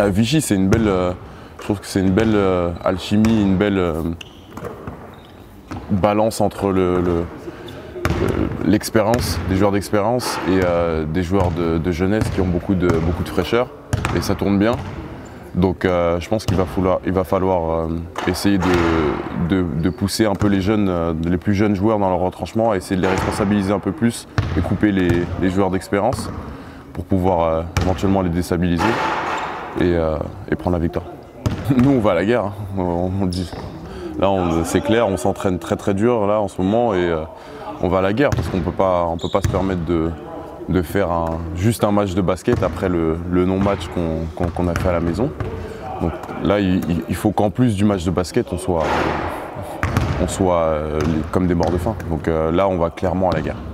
Vichy, c'est une belle, je trouve que c'est une belle alchimie, une belle balance entre l'expérience, des joueurs d'expérience et des joueurs de jeunesse qui ont beaucoup de fraîcheur, et ça tourne bien. Donc je pense qu'il va falloir essayer de pousser un peu les plus jeunes joueurs dans leur retranchement, essayer de les responsabiliser un peu plus et couper les joueurs d'expérience pour pouvoir éventuellement les déstabiliser et prendre la victoire. Nous on va à la guerre, hein, on le dit. Là c'est clair, on s'entraîne très dur là en ce moment et on va à la guerre parce qu'on peut pas se permettre de faire juste un match de basket après le non-match qu'on a fait à la maison. Donc là, il faut qu'en plus du match de basket, on soit comme des morts de faim. Donc là, on va clairement à la guerre.